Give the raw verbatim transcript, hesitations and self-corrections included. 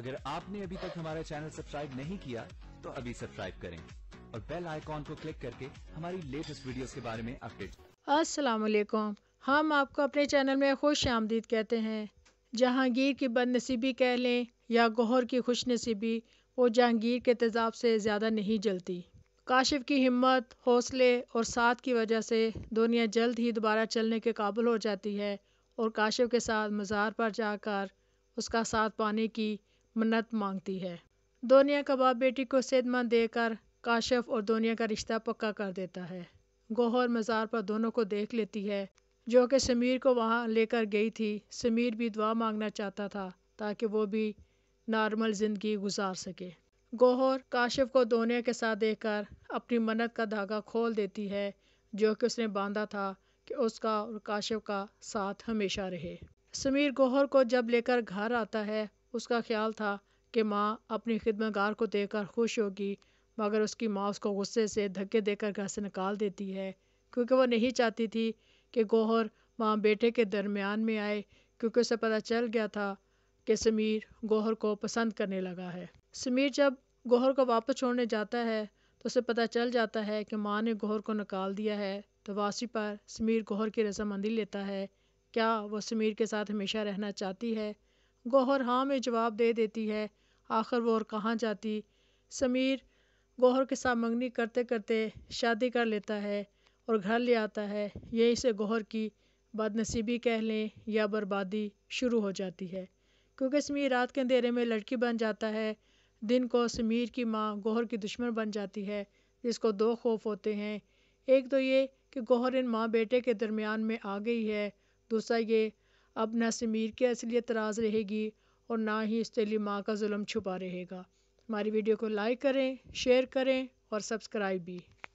اگر آپ نے ابھی تک ہمارا چینل سبسکرائب نہیں کیا تو ابھی سبسکرائب کریں اور بیل آئیکن کو کلک کر کے ہماری لیٹسٹ ویڈیوز کے بارے میں اپڈیٹ۔ السلام علیکم، ہم آپ کو اپنے چینل میں خوش آمدید کہتے ہیں۔ جہانگیر کی بد نصیبی کہہ لیں یا گوہر کی خوش نصیبی، وہ جہانگیر کے تیزاب سے زیادہ نہیں جلتی۔ کاشف کی ہمت، حوصلے اور ساتھ کی وجہ سے دنیا جلد ہی دوبارہ چلنے کے قابل ہو جاتی ہے اور کاشف کے ساتھ مزار پر جا کر اس کا ساتھ پانے کی منت مانگتی ہے۔ دنیا کا باپ بیٹی کو صحت مند دے کر کاشف اور دنیا کا رشتہ پکا کر دیتا ہے۔ گوہر مزار پر دونوں کو دیکھ لیتی ہے جو کہ سمیر کو وہاں لے کر گئی تھی۔ سمیر بھی دعا مانگنا چاہتا تھا تاکہ وہ بھی نارمل زندگی گزار سکے۔ گوہر کاشف کو دنیا کے ساتھ دیکھ کر اپنی منت کا دھاگا کھول دیتی ہے جو کہ اس نے باندھا تھا کہ اس کا اور کاشف کا ساتھ ہمیشہ رہے۔ سمیر گوہر کو جب لے کر گھر آتا ہے، اس کا خیال تھا کہ ماں اپنی خدمتگار کو دیکھ کر خوش ہوگی، مگر اس کی ماں اس کو غصے سے دھکے دے کر گھر سے نکال دیتی ہے کیونکہ وہ نہیں چاہتی تھی کہ گوہر ماں بیٹے کے درمیان میں آئے، کیونکہ اسے پتہ چل گیا تھا کہ سمیر گوہر کو پسند کرنے لگا ہے۔ سمیر جب گوہر کو واپس چھوڑنے جاتا ہے تو اسے پتہ چل جاتا ہے کہ ماں نے گوہر کو نکال دیا ہے، تو واپسی پر سمیر گوہر کی رضامندی لیتا ہے۔ کیا وہ سمیر کے ساتھ ہمیشہ رہنا چاہتی ہے؟ گوہر ہاں میں جواب دے دیتی ہے۔ آخر وہ اور کہاں جاتی؟ سمیر گوہر کے ساتھ منگنی کرتے کرتے شادی کر لیتا ہے اور گھر لے آتا ہے۔ یہیں سے گوہر کی بد نصیبی کہہ لیں یا بربادی شروع ہو جاتی ہے، کیونکہ سمیر رات کے اندھیرے میں لڑکی بن جاتا ہے۔ دن کو سمیر کی ماں گوہر کی دشمن بن جاتی ہے، جس کو دو خوف ہوتے ہیں۔ ایک تو یہ کہ گوہر ان ماں بیٹے کے درمیان میں آ گئی ہے، دوسرا یہ اب نہ سمیر کی اصلیت راز رہے گی اور نہ ہی اس تیلی ماں کا ظلم چھپا رہے گا۔ ہماری ویڈیو کو لائک کریں، شیئر کریں اور سبسکرائب بھی۔